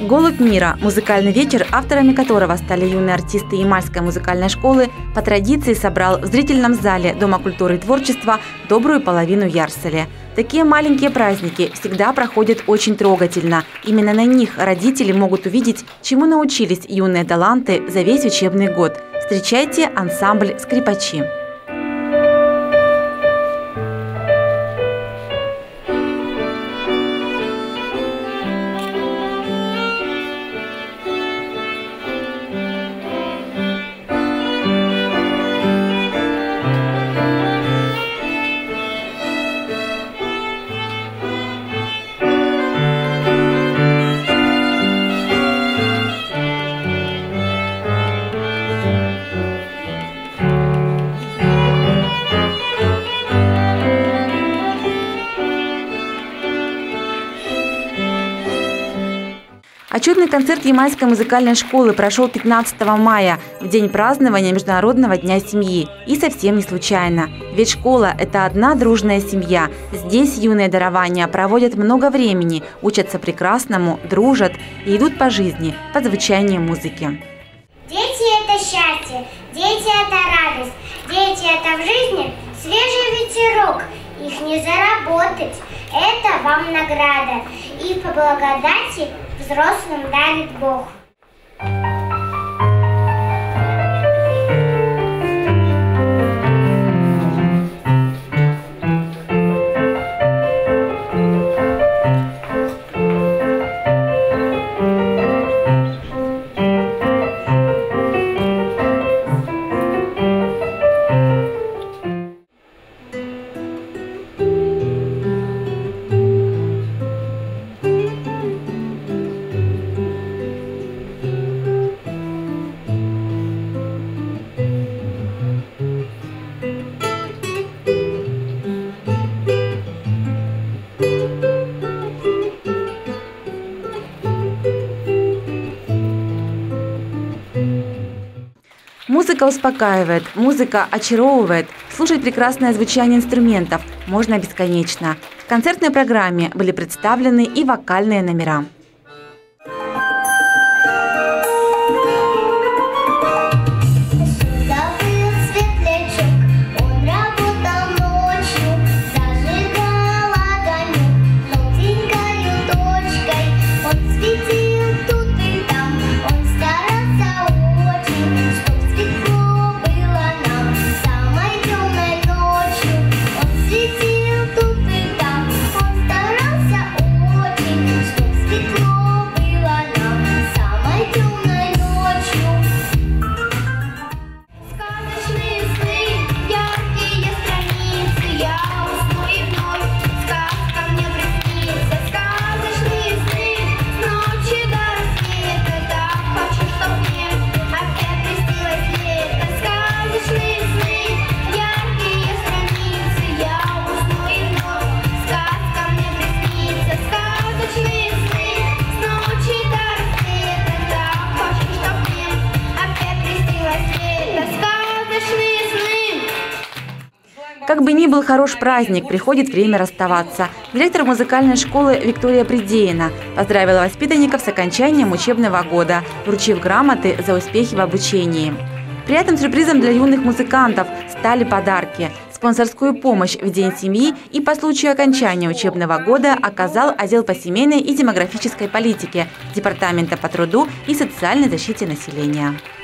«Голубь мира» – музыкальный вечер, авторами которого стали юные артисты Ямальской музыкальной школы, по традиции собрал в зрительном зале Дома культуры и творчества добрую половину Ярселя. Такие маленькие праздники всегда проходят очень трогательно. Именно на них родители могут увидеть, чему научились юные таланты за весь учебный год. Встречайте ансамбль «Скрипачи». Отчетный концерт Ямальской музыкальной школы прошел 15 мая, в день празднования Международного дня семьи. И совсем не случайно. Ведь школа – это одна дружная семья. Здесь юные дарования проводят много времени, учатся прекрасному, дружат и идут по жизни под звучание музыки. Дети – это счастье, дети – это радость, дети – это в жизни свежий ветерок. Их не заработать, это вам награда. И по благодати взрослым дарит Бог. Музыка успокаивает, музыка очаровывает. Слушать прекрасное звучание инструментов можно бесконечно. В концертной программе были представлены и вокальные номера. Как бы ни был хорош праздник, приходит время расставаться. Директор музыкальной школы Виктория Придеина поздравила воспитанников с окончанием учебного года, вручив грамоты за успехи в обучении. Приятным сюрпризом для юных музыкантов стали подарки. Спонсорскую помощь в День семьи и по случаю окончания учебного года оказал отдел по семейной и демографической политике Департамента по труду и социальной защите населения.